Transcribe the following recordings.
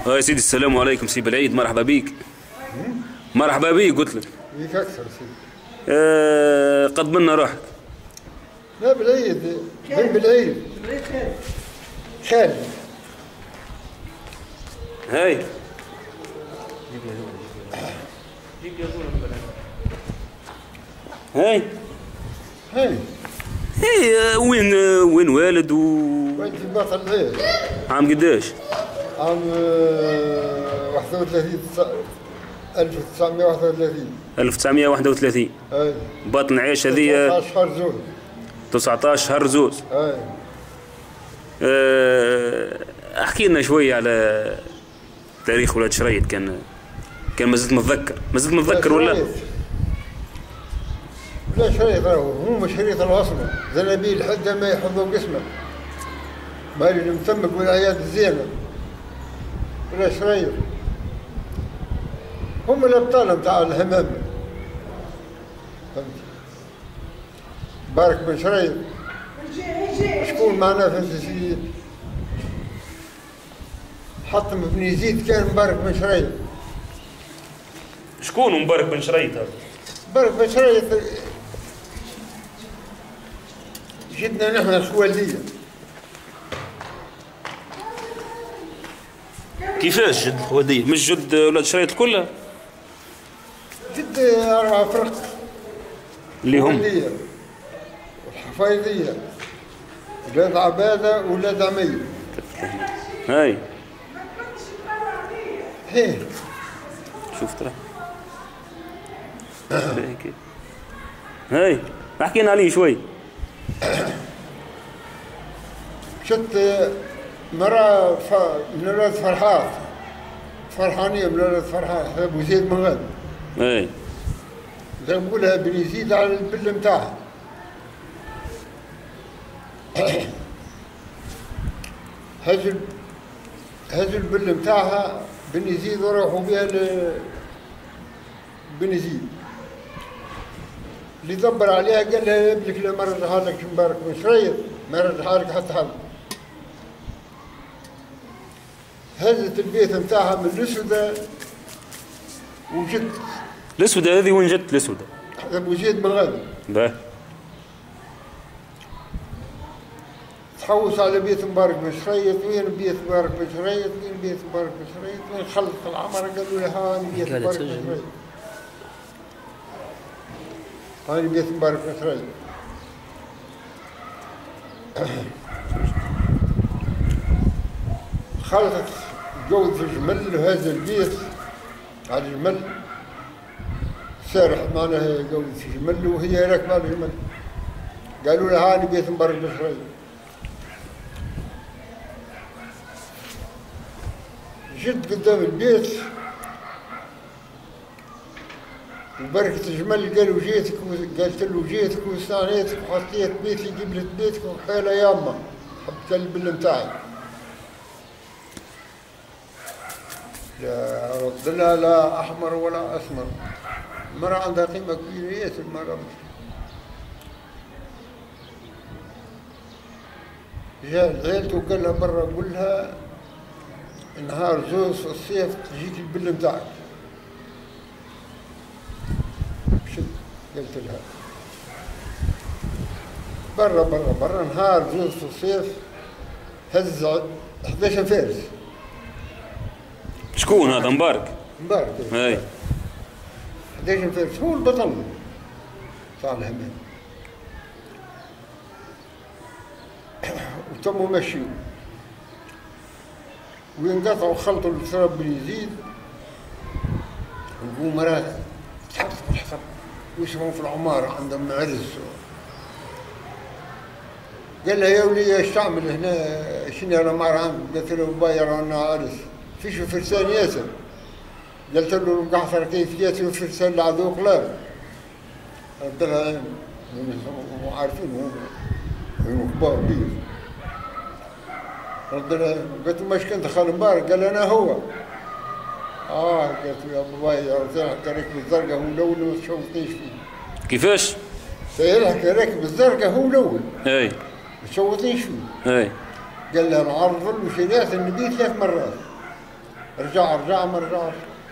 يا سيدي السلام عليكم سي بالعيد، مرحبا بيك. مرحبا بيك قلت لك. بيك اكثر سيدي. قد منا روحك. لا بالعيد، بن بالعيد. خالد. هاي هاي هاي هاي وين والد وين في بطل العيد؟ عام قداش؟ عام 31 1931. 1931. اي باطن عيش هذه 19 شهر زوز. 19 شهر زوز. اي احكي لنا شويه على تاريخ ولاد شريط. كان ما زلت متذكر ولا؟ لا شريط راهو هو مش شريط الوصمه، زنابيل حتى ما يحفظوا قسمه. ما اللي متمك بالعياد الزينه. ولا شريط. هم الابطال نتاع الهمام. فهمت؟ بارك بن شريط. شكون معنا في السيد؟ حطم بن يزيد كان مبارك بن شريط. شكون مبارك بن شريط هذا؟ مبارك بن شريط جدنا نحن الخوالدية. كيفاش جد الخوالدية؟ مش جد ولاد شريط كلها؟ جد 4 فرق اللي هم والحفايظية، ولاد عبادة ولاد عمية. هاي هيه شوف ترى هاي حكينا عليه شوي. شت مرة من ولاد فرحات فرحانية، من ولاد فرحات أبو زيد مغاد. اي زي ما نقولها بن يزيد على البل نتاعها. هز البل نتاعها بن يزيد وروحوا بها بن يزيد. اللي دبر عليها قال لها ابنك لا ما ردها لك مبارك بن شريط، ما ردها لك حتى حد. هزت البيت نتاعها من الاسودة وجت. الاسودة هذه وين جت الاسودة؟ ابو زيد بن غادي. باه تحوس على بيت مبارك بن شريط. وين بيت مبارك بن شريط؟ وين بيت مبارك بن شريط؟ وين خلط العمر؟ قالوا لها هاني بيت مبارك بن شريط. هاني بيت مبارك بن شريط. خلطت جوز في جمل وهز البيت على الجمل. سارح معناها جوز في جمل وهي راكبه على الجمل. قالوا لها هاني بيت مبارك بن شريط. جد قدام البيت وبركة الجمل قالوا جيتك، قالت له جيتك واستعنيتك وحطيت بيتي قبلت بيتك وحيلة ياما حبت البل نتاعي. لا رد لها لا أحمر ولا أسمر. المرأة عندها قيمة كبيرة ياسر المرأة. جاء عيلته وقال لها برا قول لها نهار زوز في الصيف تجيك البل نتاعك. مشيت قلت لها برا نهار زوز في الصيف هز 11 فارس. شكون هذا مبارك؟ مبارك هاي 11 فارس هو البطل تاع الهمام. وتموا مشيوا وينقطعوا خلطوا التراب بن يزيد. ونقوم مرات تحبس بالحسب ويسمعوا في العمارة عندهم عرس. قال لها يا ولي ايش تعمل هنا؟ شنو العمارة عندك؟ قالت له بايع عنا عرس. فيش فرسان ياسر. قلت له القحصر كيفياتي وفرسان العدو قلال. قلت لها هم عارفين هم كبار بيه. رد لها قلت له ماش كنت خال مبارك؟ قال انا هو. قلت له يا بابايا حتى راكب الزرقاء هو الاول وما تشوفنيش فيه. كيفاش؟ سيلحك راكب الزرقاء هو الاول. اي ما تشوفنيش فيه. اي قال لها نعرض له شريعة النبي 3 مرات. رجع ما رجعش.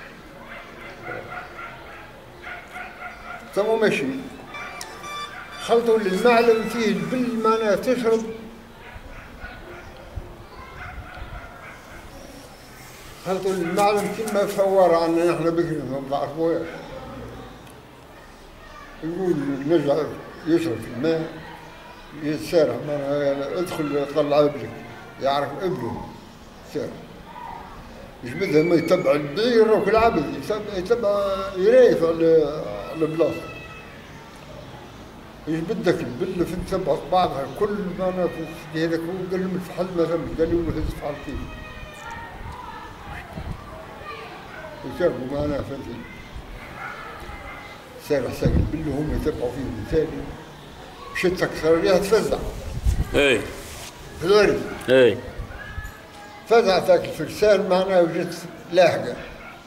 ثم مشي خلطوا للمعلم فيه البل معناها تشرب. خلطوا للمعلم كلمة فور عنا نحن بكري ما بنعرفوهاش. يقول نرجع يشرب في الماء يتسارح معناها ادخل طلع ابنك يعرف ابنه سارح. يجبدها ما يتبع البير وكل عبد يتبع يريف على البلاصه. ايش بدك البله في تبع بعضها كل ما انا في هذاك هو قال لهم الفحل ما ثمش قال لي هو هز فحل كيف وشربوا معنا فهمتي. سارح ساق البله هم يتبعوا فيه بالتالي مشيت اكثر عليها تفزع. اي في الورد. اي فزع ذاك الفرسان معنا وجدت لاحقه.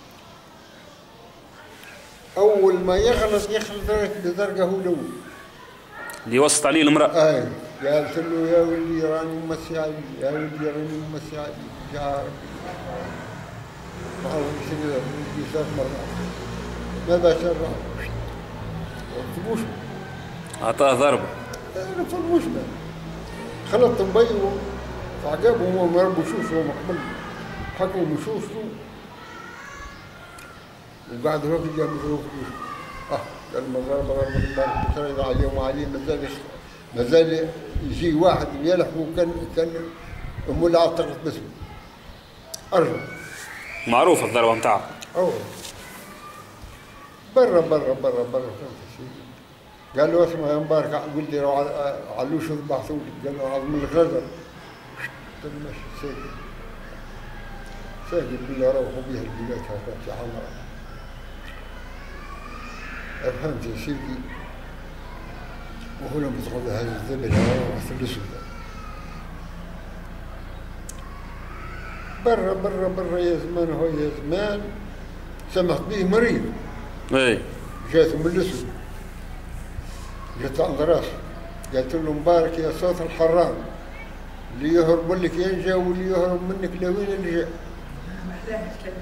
اول ما يخلص لدرجه هو الاول اللي وسط عليه المرأة. اي قالت له يا ولدي راني ممسي علي يا ولدي راني ممسي علي يا ربي ما هو يصير ولدي ثلاث مرات ماذا شرع؟ فلوش أعطاه ضربة. فلوش خلط طنبي فعقابهم وما ربوشوش وما قبل حكوا مشوشوا وقعد هناك جاب مضروب قال ضرب البارح بتريض عليه وعليه مازال يجي واحد يلح وكان مولع اعتقد باسمه ارجع معروفة الضربة نتاعها. برا فهمت سيدي. قال له اسمع يا مبارك ولدي روح علوش ذبحتوا لي. قال له عظم الغزل ماشي ساجد بالله روحوا بها البلاد هكذا في حمراء. فهمت يا سيدي. وهنا بتاخذ هذا الذبل وراح الاسود. برا يا زمان هو يا زمان سمعت به مريض. اي جاته من الاسود جات عند راسه قالت له مبارك يا صوت الحرام اللي يهرب لك ينجى واللي يهرب منك لوين اللي جاء. محلاه الكلام.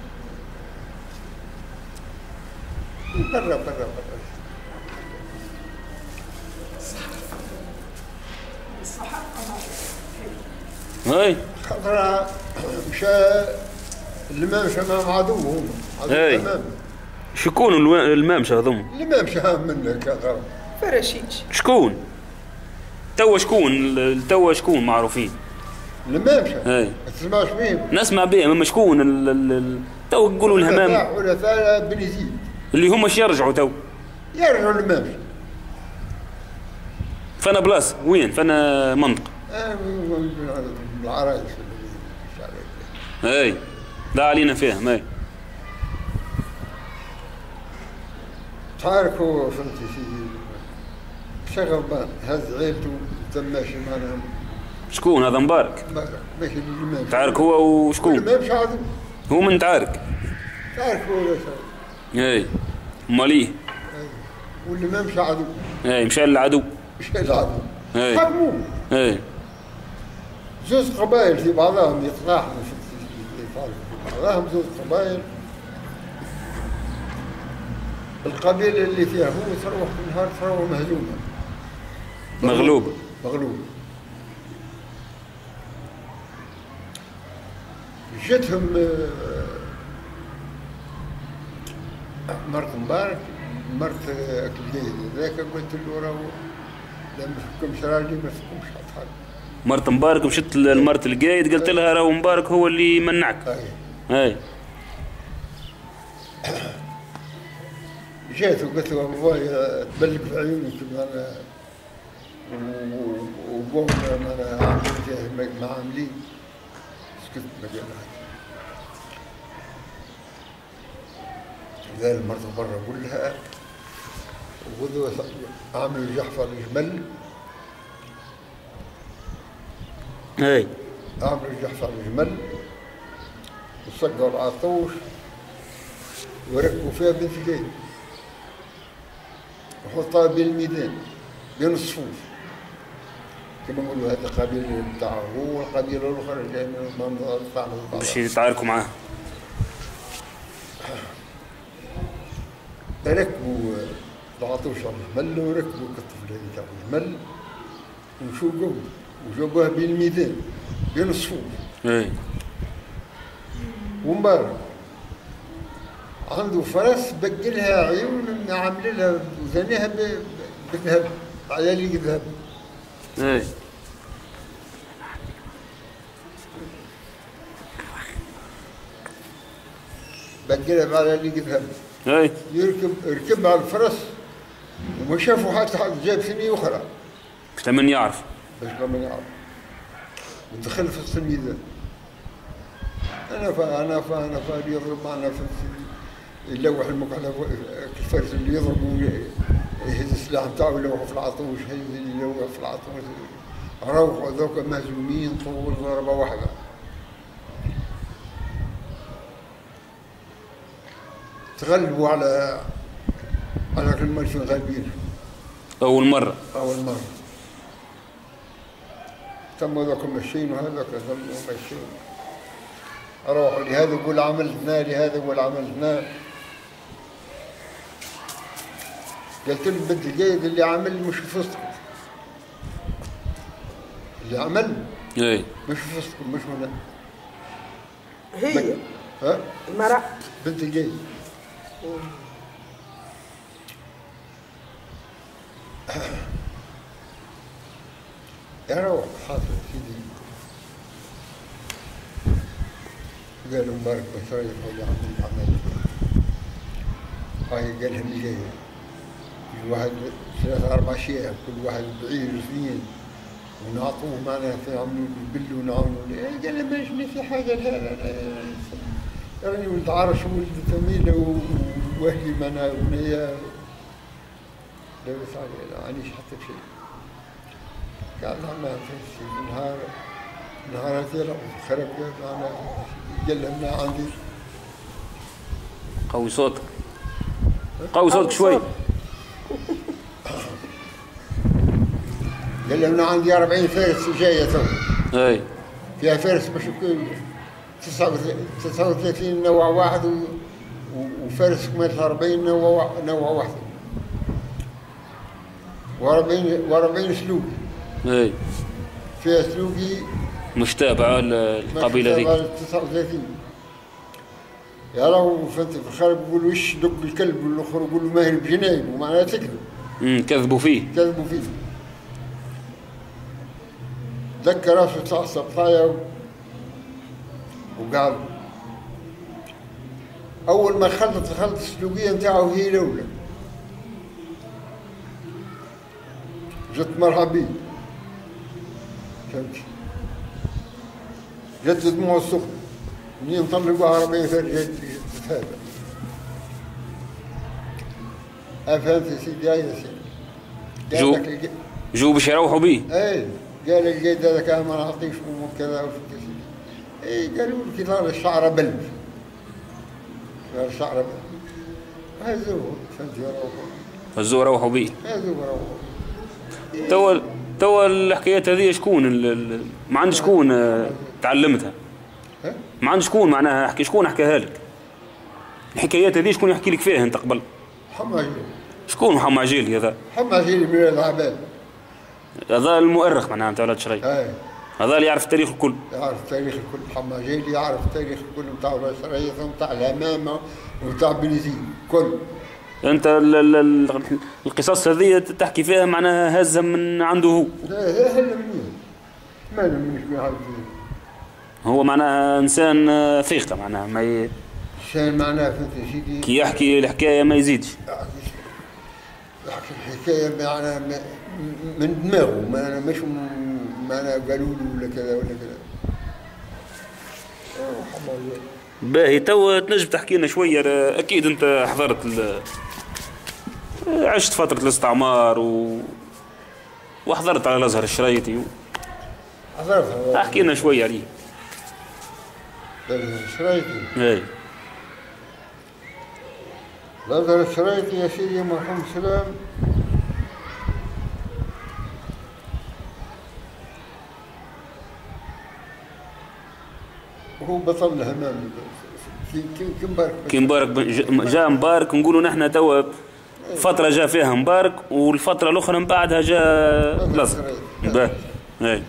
برا اي خطرة مشى الإمام مشى مع عدوه هم اي شكون المامشة هذوما؟ الإمام مشى منك يا ترى فراشيش. شكون؟ توا شكون معروفين؟ الإمام مشى اي ما تسمعش بهم نسمع بهم اما شكون تو يقولوا الهمام حلفاء بن يزيد اللي هم يرجعوا تو يرجعوا الإمام مشى. فانا بلاصة وين؟ فانا منطقة العرايس اي لا علينا فيهم. اي تاركوا فهمتي سيدي شغل هز عيلته تم ماشي معنا. شكون هذا مبارك؟ ماشي الإمام تعارك هو وشكون؟ الإمام مشى عدو هو من تعارك. تعرف هو ولا اي ماليه والإمام مشى عدو. اي مشى للعدو. مشى العدو اي حكموه. اي زوج قبائل في بعضهم يتلاحموا في بعضهم زوج قبائل. القبيلة اللي فيها هو تروح في النهار تروح مهزومة مغلوب. جتهم مرت مبارك مرت كليد ذاك قلت له راهو لا ما فيكمش راجل ما فيكمش حد. مرت مبارك مشت لمرت القايد قلت لها راهو مبارك هو اللي منعك. اي جيت وقلت له ابويا تبلك في عيونك انا وقومنا انا عاملين مع عاملين سكت ما قال قال المرضى برا كلها وخذوا عاملوا جحفر الجمل. اي عاملوا جحفر الجمل وصقوا العطوش وركبوا فيها بنت جيد وحطها بين الميدان بين الصفوف كما نقولوا هذا القبيله بتاعه هو القبيله الاخرى جايه من المنظر بتاعنا باش يتعاركوا معاه. ركبوا العطوش على الجمل وركبوا الطفل هذيك على الجمل وشوقوا وجابوها بين الميدان بين الصفوف. ومن بعد عنده فرس بقلها عيون عامل لها وزنيها بذهب على اللي ذهب. بقلها على اللي ذهب. يركب على الفرس وما شافوا حتى حد جاب ثانية أخرى. باش لمن يعرف. ودخل في وسط الميدان. أنا فادي يضرب معنا في يلوح المقعد الفرس اللي يضرب ويهز السلاح نتاعو يلوح في العطوش يلوح في العطوش روحوا ذوك مهزومين طول ضربة واحدة. تغلبوا على كل مرة غالبين. أول مرة. تم ذوك ماشيين وهذاك ماشيين. روحوا لهذا يقول عملتنا لهذا يقول عملتنا. قلت له البنت الجيد اللي عمل مش في وسطكم. اللي عمل مش في وسطكم مش هنا. هي ها؟ المرأة بنت الجيد. يا روح حاصل سيدي. قالوا مبارك بشريف ولا عبد الحميد. هاي قال لهم اللي جاي. الواحد 3-4 شيء كل واحد بعير سنين ونعطوه معنا في عملوا بالبل ونعاونوا. قال لهم ماش نسي حاجه لهذا. راني ولد عرش وولد ثميله واهلي معنا ونيا لابس علي لا عانيش حتى بشيء. قال لنا في نهار هذا خرب معنا. قال لهم لا عندي. قوي صوتك شوي. قال لهم انا عندي 40 فارس جايه تو. فيها فارس مش 39 نوع واحد وفارس كمال 40 نوع واحد. و40 سلوكي. فيها سلوكي مش تابعة القبيلة ذيك. 39. يا راهو فانت في الخارج يقول وش دق الكلب والاخر يقول له ماهر بجنايب ومعناها تكذب. كذبوا فيه. ذكر راسه تعصب طايا وقال اول ما خلط السلوكيه نتاعو هي الاولى. جت مرحبا بيه. فهمت؟ جت دموع السخن. منين طلقوها 40 فرد هذا. فهمت يا سيدي يا سيدي. جو باش يروحوا بيه. قال الجيد هذا كان ما نعطيش وكذا وشو كذا. قالوا لي كي الشعر بلف. الشعر بلف. هزوه فهمت يروحوا. هزوه روحوا بيه. توا الحكايات هذه شكون ما عندش شكون تعلمتها؟ ما عندش شكون معناها شكون حكاها لك؟ الحكايات هذه شكون يحكي لك فيها انت قبل؟ حماجيلي. شكون محمد عجيلي هذا؟ حماجيلي من العباد. هذا المؤرخ معناها نتاع ولاد شريف. هذا اللي يعرف التاريخ الكل. يعرف التاريخ الكل. حماجيلي يعرف التاريخ الكل نتاع ولاد شريف ونتاع الهمامه ونتاع بنزين كل. انت القصص هذه تحكي فيها معناها هزه من عنده هو. لا هلا مني. ما منش يعرف. هو معناها انسان ثقه معناها ما انسان معناها فهمت سيدي. كي يحكي الحكايه ما يزيدش. يحكي الحكايه معناها من دماغه ما مش معناها قالوا له ولا كذا ولا كذا. باهي توا تنجم تحكي لنا شويه. اكيد انت حضرت عشت فتره الاستعمار وحضرت على الازهر الشريطي حضرت. احكي لنا شويه عليه. الازهر الشريطي. الازهر الشريطي يا سيدي مرحوم سلام هو بطل الهمام كي مبارك جاء مبارك نقولوا نحن توا فترة جاء فيها مبارك والفترة الأخرى من بعدها جاء الأزهر. باهي. اي.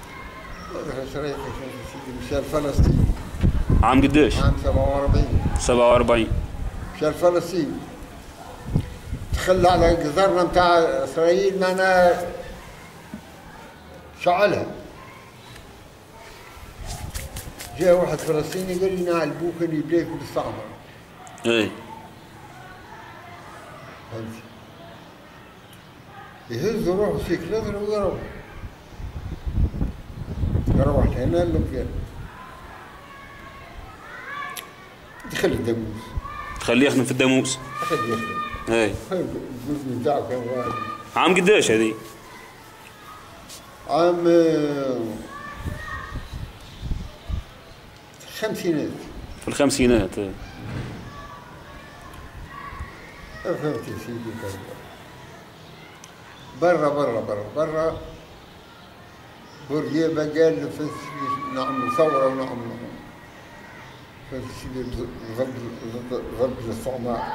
مشى لفلسطين. عام قداش؟ عام 47. 47. مشى لفلسطين. تخلى على جزرنا نتاع إسرائيل معناها شعلها. جاء واحد فلسطيني قال لي نعلبوك اللي بلاك بالمستعمر. اي. فهمتي؟ يهز روحه في كلادر ويروح. يروح هنا للمكان. دخل الداموس. تخليه يخدم في الداموس. أخذ يخدم. اي. الجزء نتاعو كان واحد. عام قداش هذه؟ عام خمسينات. في الخمسينات. فهمت يا سيدي برا بورقيبة قال نعمل ثورة ونعمل ضد الاستعمار.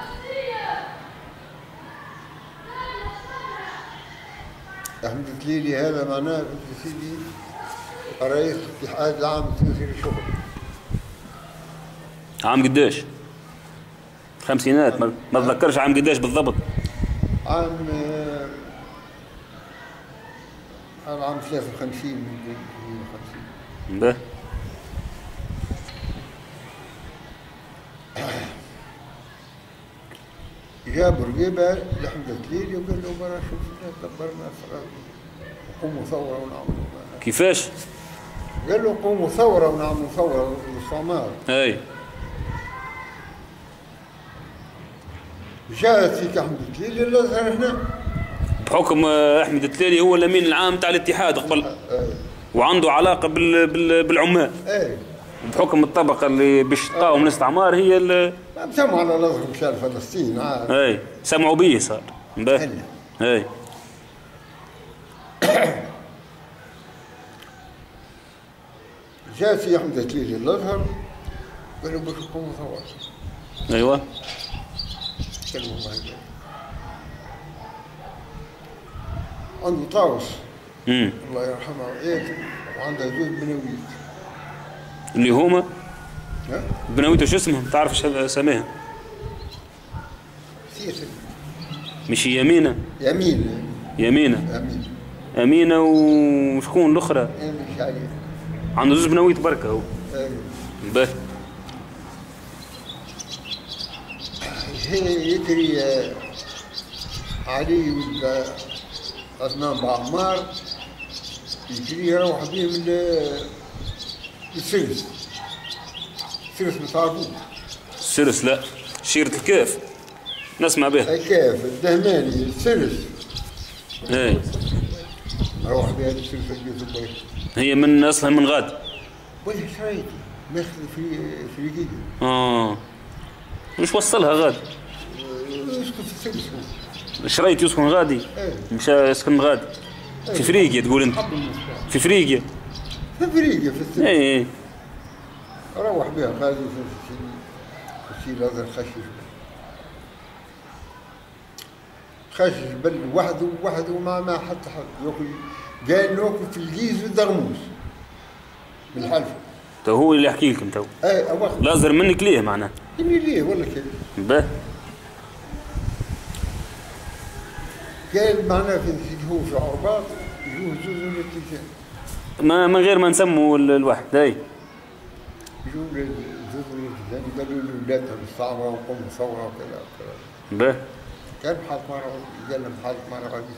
أحمد تليلي هذا معناه يا سيدي رئيس الاتحاد العام لتوزيع الشغل. عام قداش؟ الخمسينات ما اتذكرش عام قداش بالضبط. عام 53 من 52. به. جاب رقيبة لحمد تليلي وقال له برا شوف دبرنا قوموا ثورة ونعملوا. كيفاش؟ قال له قوموا ثورة ونعملوا ثورة للاستعمار. اي. جاءت فيك احمد التليلي الازهر هنا بحكم احمد التليلي هو الامين العام تاع الاتحاد قبل. وعنده علاقه بالعمال. اي. بحكم الطبقه اللي باش تقاوم الاستعمار هي اللي سمعوا على الازهر مشى لفلسطين. اي سمعوا به صار. باهي. اي. جاء في احمد التليلي الازهر قالوا باش يقوموا ثورة. ايوه. كلموا الله عنده طاوس الله يرحمه ويعيده وعنده زوج بنويت. اللي هما بنويته شو اسمهم؟ تعرف ايش سميها؟ مش يمينة؟ يمينة. أمينة وشكون الأخرى؟ مش عليه. عنده زوج بنويت بركة هو. باهي. هي يجري علي ولا عثمان بعمار يجري يروح بهم للسرس. السرس بتعرفوه؟ السرس لا، شيرة الكاف نسمع بها. الكاف الدهماني السرس. ايه. روح بها للسرس الجيش البيت. هي من أصلها من غاد. وين شريتي؟ ماخذ في الجيجة. مش وصلها غاد. يسكن في السرس هو. شريت يسكن غادي. ايه. مشى يسكن غادي. في فريقيا تقول انت. في فريقيا. في فريقيا في السرس. ايه. روح بها غادي في الازهر خشش بل وحده ما حتى حد ياكل. قال ناكل في الجيز والدغموس بالحلفة. تو هو اللي يحكي لكم تو. اي اواخر. لازر منك ليه معناه؟ اني ليه ولا كده؟ به. قال معناه هو في عرباط يجوه زوز ولا ثلاثة. ما من غير ما نسموا الواحد اي. يجوه زوز ولا ثلاثة قالوا له لا تستعمر ونقوم ثورة وكذا وكذا. به. كان بحال مرة قال له بحال مرة غادي.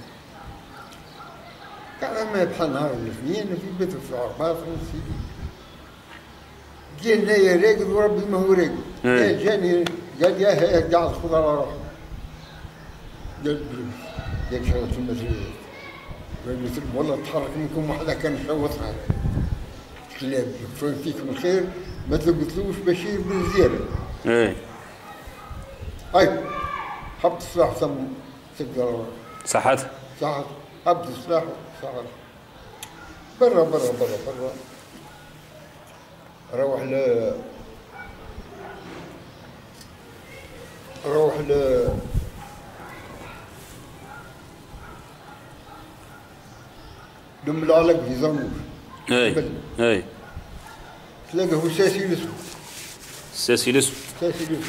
كان ما بحال نهار الاثنين في بيته في عرباط ونسيدي. قال لي يا راقد وربي ما هو راقد. قال جاني قال يا هي قاعد خذ على روحك. قال قال شوت المسؤولية. قلت لهم والله تحرك منكم وحده كان شوتها. كلاب يكفون فيكم الخير ما تقتلوش بشير بن زيادة. ايه. هاي حط السلاح ثم تقدر صحتها. صحت حط السلاح صحت. برا روح روح دم العلق في زنبور. اي تلاقى هو ساسي الاسود. الساسي الاسود. ساسي الاسود.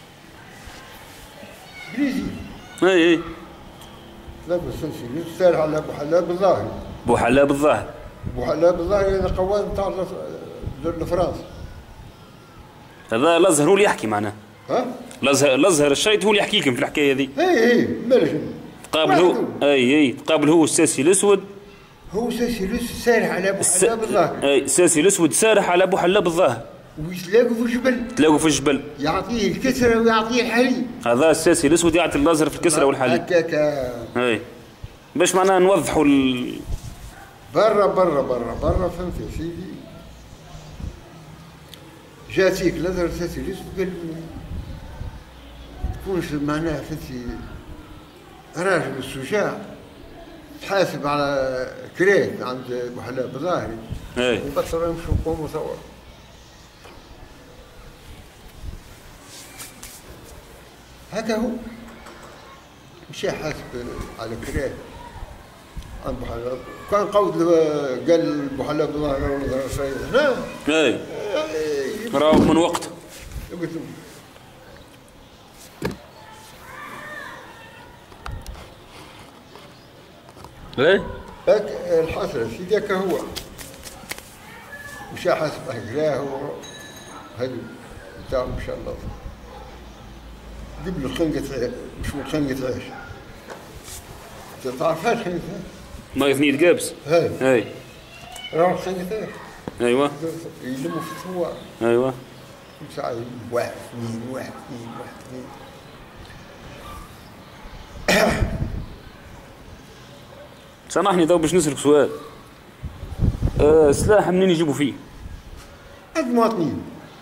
بريزي. اي تلاقى الساسي الاسود سارح على ابو حلاب الظاهري. ابو حلاب الظاهر. ابو حلاب الظاهري هذا قواد نتاع لفرنسا. هذا الازهر هو اللي يحكي معناه. ها؟ الازهر الشيط هو اللي يحكي لكم في الحكايه ذي. اي مالش. تقابل هو تقابل هو الساسي الاسود. هو ساسي الاسود سارح على ابو حلاب الظاهر. اي الساسي الاسود سارح على ابو حلاب الظاهر. ويتلاقوا في الجبل. تلاقوا في الجبل. يعطيه الكسره ويعطيه الحليب. هذا الساسي الاسود يعطي الازهر في الكسره والحليب. هكاك. اي باش معناها نوضحوا برا فهمت يا سيدي. جاتيك الازهر ساسي الاسود قال تكونش معناها فهمتي راجل الشجاع تحاسب على كريت عند ابو حلاب الظاهري. اي وبطلوا يمشوا يقوموا ثوره. هكا هو مشى حاسب على كريت عند ابو حلاب. كان قود قال ابو حلاب الظاهري ولا شيء هنا. اي راهو من وقت. قلت ايه هاك الحسرة سيدي هكا هو مشى حاسب هكذا هو هذو نتاع ما شاء الله جيب له خنقة مش خنقة عيش. تعرفهاش خنقة عيش؟ ما يثني قابس. اي راهو خنقة عيش. ايوه يلموا في الثوار. ايوه ساعة واحد اثنين. سامحني تو باش نسألك سؤال. سلاح منين يجيبوا فيه؟ المواطنين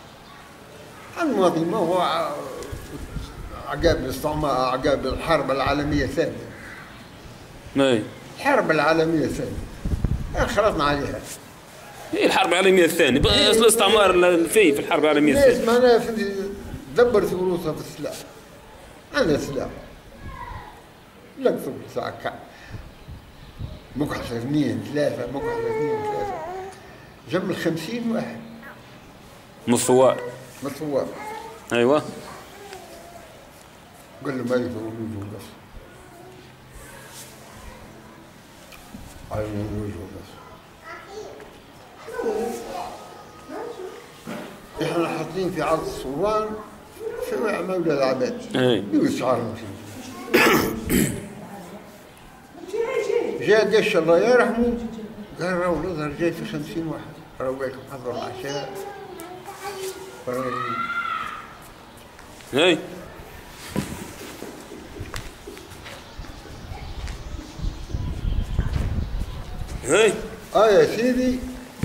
ما هو عقاب الاستعمار عقاب الحرب العالمية الثانية. اي الحرب العالمية الثانية خلطنا عليها. هي الحرب العالمية الثانية بس الاستعمار في الحرب العالمية الثانية. الناس معناها دبرت فلوسها في السلاح. عندها سلاح لقطوا ساعة مكحشة 2 3 جمل 50 واحد من الثوار. ايوه قال له ما يزوجوا بس احنا حاطين في عرض الصوان في مولى العباد. يقول شعارهم جاء قش الله يرحمه قال راهو الازهر جاي في 50 واحد راهو قال لكم حضروا العشاء. اي يا سيدي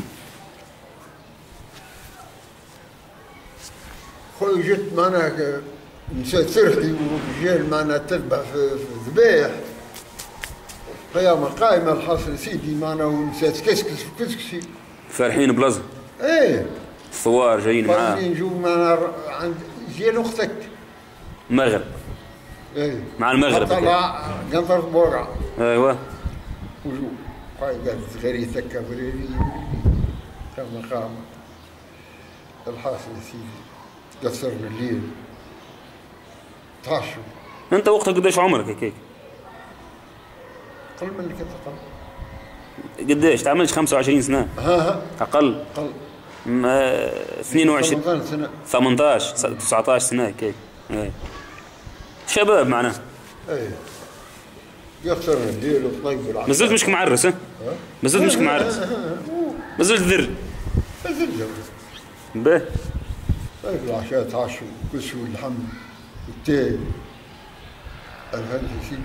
خويا جت معنا نساء ترحي ورجال معنا تذبح في ذبايح قيامة قائمة الحاصل سيدي معنا ونساء تكسكس في كسكسي فرحين بلازم. ايه الثوار جايين معاه. نجوا معنا عند جيل اختك المغرب. ايه مع المغرب طلع قنطر بورع. ايوه وجو قاعد غيري ثكا بريري كما قام الحاصل سيدي قصرنا الليل تعشوا. انت وقتها قديش عمرك هيك؟ قل من اللي كنت أقل. قديش؟ تعملش 25 سنة؟ أقل؟ 22 سنة 18 19 سنة هيك. شباب معناه. ايه يخسرنا الليل وطيب العشاء. ما زلت مشك معرس ها؟ ما زلت مشك معرس. ما زلت ذر. ما زلت ذر. باهي. طيب العشاء تعشوا كسوا اللحم والتاي. الهند سيدي.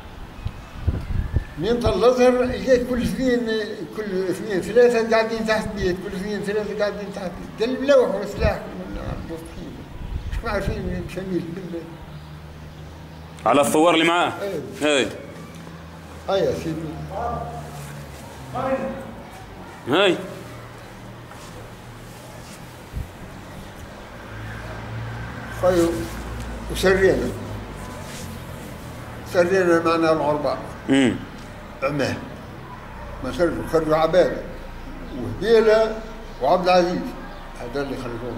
من طل الازهر جاي كل اثنين ثلاثة قاعدين تحت بيت، كل اثنين ثلاثة قاعدين تحت بيت، قال ملوح وسلاح مش عارفين شميل بالله. على الثوار اللي معاه. اي يا سيدي. هاي خيو وسرينا معنا الغرباء. عماه ما خرجوا عباده وهبيله وعبد العزيز، هذا اللي خرجوهم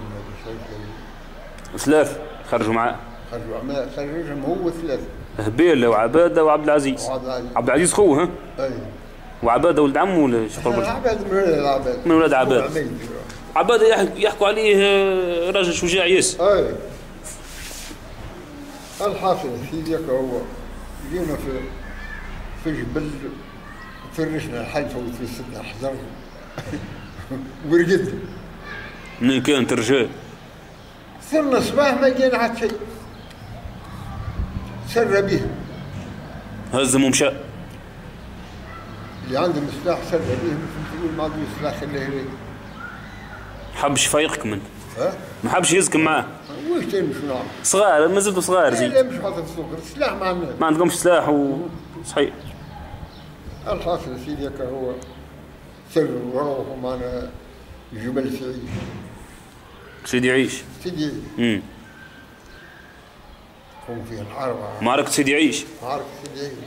ثلاث خرجوا معاه. خرجهم هو ثلاثه، هبيله وعباده وعبد العزيز. عبد العزيز خوه ها؟ ايوه. وعباده ولد عمه ولا شو قرب؟ عباده من ولاد عباده. من ولاد عباده. عباده يحكوا عليه راجل شجاع ياسر. اي الحاصل سيدي هو جينا في جبل فرشنا الحلفه وتوسدنا حجر ورقدنا. منين كانت الرجال؟ صرنا صباح ما جينا عاد شيء. سر به هزم ومشى. اللي عنده سلاح سر به، مثل تقول ما عنده سلاح خليه يريد. حبش يفيقكم من؟ ها؟ ما حبش يهزكم معاه. وش تاني شو نعمل؟ صغار ما زلتوا صغار زين. لا مش حاطط السوق، السلاح ما عندنا. ما عندكمش سلاح صحيح. الحاصل سيدي هو سر وروحوا معنا جبل سعيد. سيدي عيش. سيدي قوم فيها الحرب. معركة سيدي عيش. معركة سيدي عيش.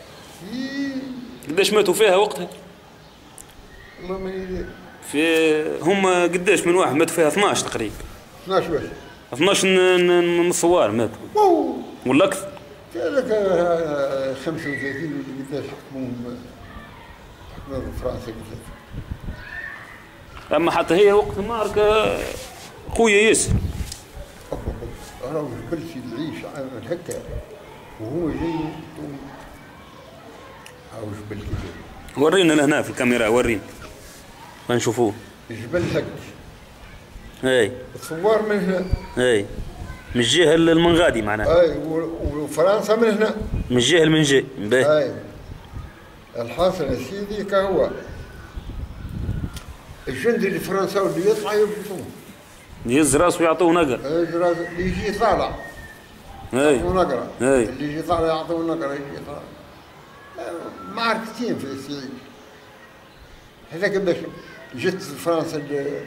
قداش ماتوا فيها وقتها؟ والله ما يدري. هم قداش من واحد ماتوا فيها 12 تقريبا. 12 واحد. 12 من الثوار ماتوا. ولا أكثر؟ كذلك 35 اللي قداش حكموهم فرنسا قداش. أما حتى هي وقت المعركة قوية ياسر. راهو جبل سيدي عيش عامل هكا وهو جاي هاو جبل كذا. ورينا لهنا في الكاميرا، ورينا نشوفوه. جبل هك. اي الثوار من هنا. اي من الجهة المنغادي معناها. اي وفرنسا من هنا. من الجهة المنجي. اي الحاصل يا سيدي كهو الجندي الفرنساوي اللي يطلع يوقفوه. يهز راسه ويعطوه نقر. اللي يجي طالع يعطوه نقرة. اللي يجي طالع يعطوه نقرة، يجي طالع. معركتين في السعيد. هذاك باش جت فرنسا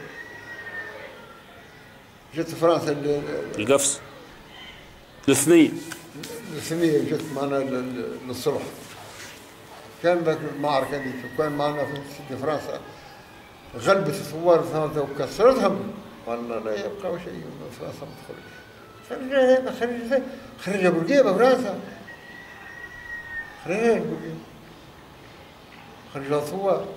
القفص الثنية جت معنا للصلح. كان ذاك المعركة اللي كان معنا في فرنسا غلبت الثوار فرنسا وكسرتهم. والله لا يبقى شيء من فرنسا ما تخرج. خرج بورقيبة فرنسا. خرج الثوار.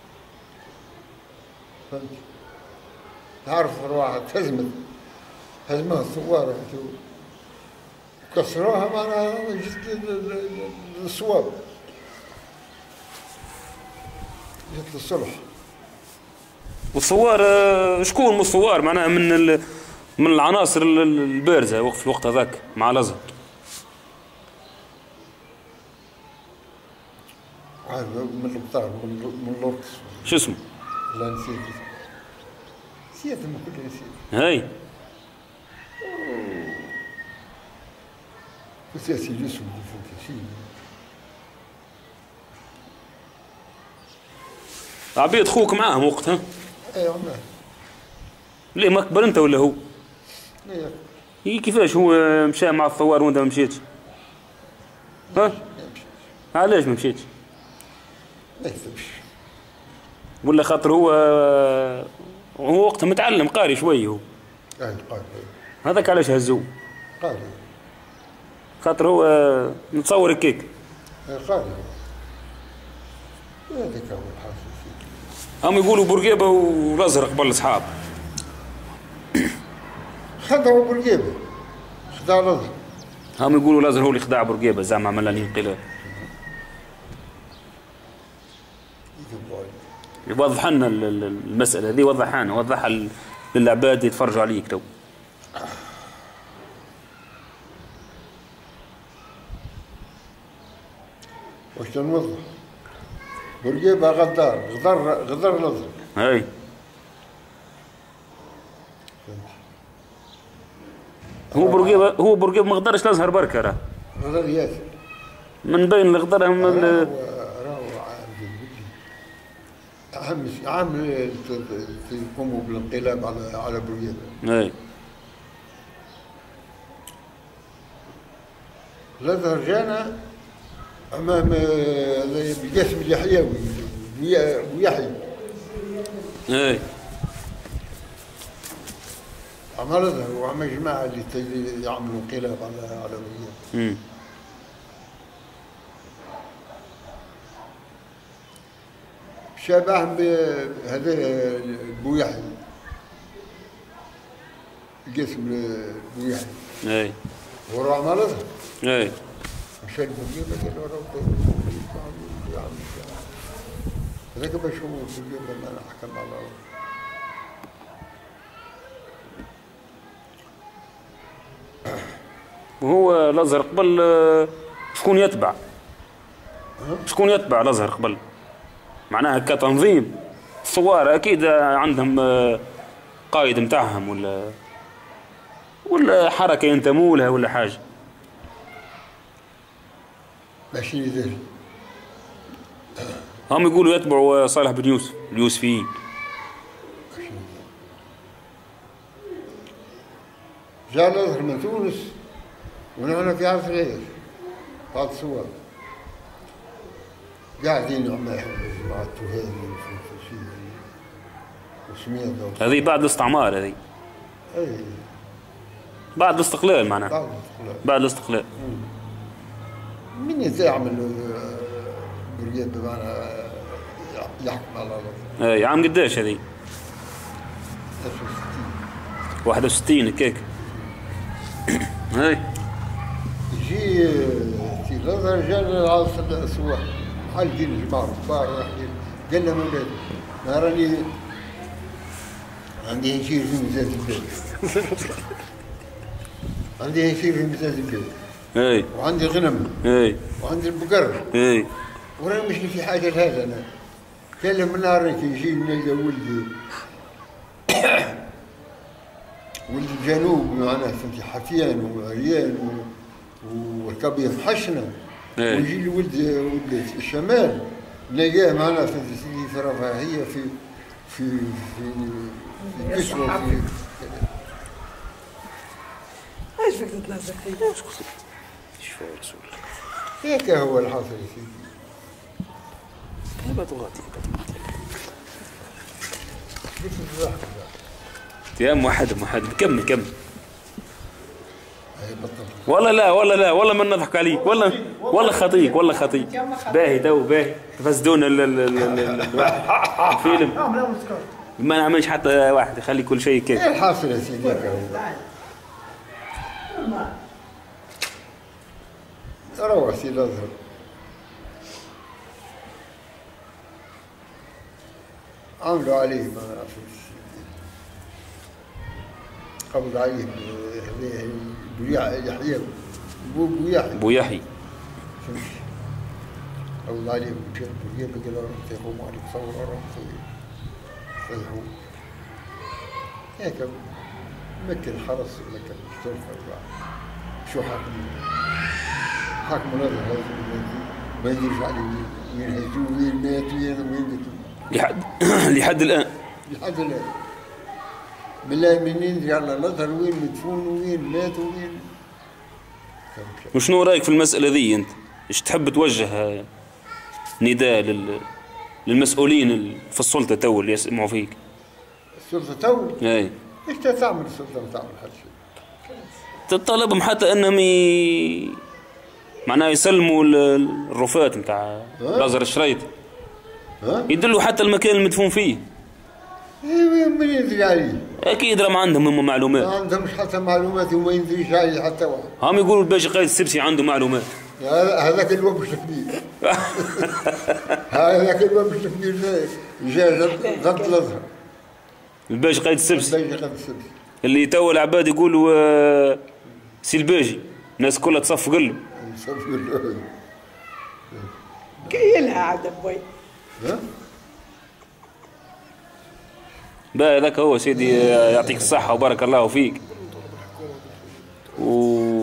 فهمت؟ تعرف واحد هزمها الثوار وكسروها معناها جت للصواب. جت للصلح. والثوار شكون من الثوار معناها من العناصر البارزة في الوقت هذاك مع الأزهر؟ من البطار من لوركس. شو اسمه؟ لا نسيت ما كل نسيت. هاي سياسي جسم سياسي. عبيد خوك معاهم وقتها؟ اي عماه. ليه ما كبر انت ولا هو؟ ليه كيفاش هو مشى مع الثوار وانت ما مشيتش؟ ها؟ علاش ما مشيتش؟ ما يكذبش. ولا خاطر هو وقتها متعلم قاري شوي هو. اي قاري. هذاك علاش هزوه؟ قاري. خاطر هو نتصور هكاك. قاري. هذاك هو الحاصل. هم يقولوا بورقيبة والازهر قبل اصحاب. خدعوا بورقيبة. خدع الازهر. هم يقولوا الازهر هو اللي خدع بورقيبة زعما عمل الانقلاب. يوضح لنا المسألة هذه، وضحها للعباد يتفرجوا عليك تو. واش نوضح؟ بورقيبة غدر الازهر. هاي هو بورقيبة ما غدرش الازهر بركة راه. غدر ياسر. من بين اللي غدرهم عام يقوموا بالانقلاب على بورقيبة. اي الازهر جانا امام القاسم اليحيوي ويحيى. اي عمل الازهر وعمل جماعه اللي يعملوا انقلاب على وياه. شابههم بهذا بويحيى، القسم بويحيى. اي وراه عمل الازهر. اي مشى البويا قال له راه هذاك باش هو البويا ما نحكم على وهو الازهر قبل شكون يتبع؟ شكون يتبع الازهر قبل؟ معناها كتنظيم الثوار اكيد عندهم قائد متاعهم ولا حركه ينتموا لها ولا حاجه. ماشي يدير. هم يقولوا يتبعوا صالح بن يوسف اليوسفيين. جاء الازهر من تونس ونحن في عرس العيش بعد الثوار قاعدين مع جماعة تهاني وسمية هذه بعد الاستعمار هذه. اي بعد الاستقلال معناها. بعد الاستقلال. بعد الاستقلال. من يعمل بريد بمعنى يحكم على الارض. اي عام قداش هذه؟ 61 هكاك. اي يجي في الازهر جانا العاصفة الاسواق حالقين جماعة كبار رايحين قال لهم اولادي ما راني عندي هشير في مزاز البيت. عندي هشير في مزاز البيت. اي وعندي غنم. اي وعندي البقر. اي وراني مش في حاجه لهذا انا. قال لهم نهار كي يجي نلقى ولدي ولد الجنوب معناه فهمتي حفيان وعريان وركبيه محشنه. ويجي لي ولد الشمال نلقاه معناه فهمتي سيدي في رفاهيه في كسوه في ايش فيك تتنازل فيه؟ ايش فيها رسول هيك هو الحاصل يا سيدي. هبه تغطي كيف الزحمه يا محد كمل هي بطل. والله ما نضحك عليك والله خطيك باهي باهي تفسدون الفيلم ما نعملش حتى واحد يخلي كل شيء كيف. ايه الحاصل يا سيدي هيك هو. روح سيدي الازهر عملوا عليه ما نعرفش قبض عليه يحيى بو يحيى قبض عليه مشى بويا قال له تقوم عليك ثوره روح صيحوا هيك مكن الحرس مكن الشرطه شو حاكم الازهر ما يدريش عليه وين هزوه وين مات وين لحد الان بالله منين ندري على الازهر وين مدفون وين مات وين. وشنو رايك في المساله ذي انت؟ ايش تحب توجه نداء للمسؤولين في السلطه تو اللي يسمعوا فيك؟ السلطه تو؟ اي ايش تعمل السلطه؟ ما تعمل حد شيء. تطالبهم حتى انهم معناها يسلموا الرفاة نتاع الازهر الشريطي. يدلوا حتى المكان المدفون فيه. ايوه من يدري عليه؟ اكيد راهم عندهم هم معلومات. ما عندهمش حتى معلومات وما يدريش عليه حتى واحد. هم يقولوا الباشا قايد السبسي عنده معلومات. هذاك الوبش الكبير. هذاك الوبش الكبير جا غد الازهر. الباشا قايد السبسي. الباشا قايد السبسي. اللي تو العباد يقولوا سي الباجي، الناس كلها تصفق له. تصفق له. كيلها عاد ابوي. باهي هذاك هو سيدي، يعطيك الصحة وبارك الله فيك.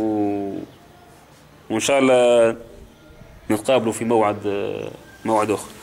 وإن شاء الله نتقابلوا في موعد آخر.